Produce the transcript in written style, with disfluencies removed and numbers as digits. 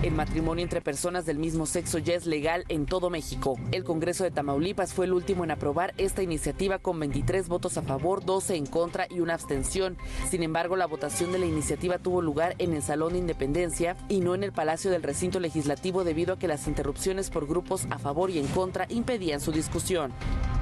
El matrimonio entre personas del mismo sexo ya es legal en todo México. El Congreso de Tamaulipas fue el último en aprobar esta iniciativa con 23 votos a favor, 12 en contra y una abstención. Sin embargo, la votación de la iniciativa tuvo lugar en el Salón de Independencia y no en el Palacio del Recinto Legislativo debido a que las interrupciones por grupos a favor y en contra impedían su discusión.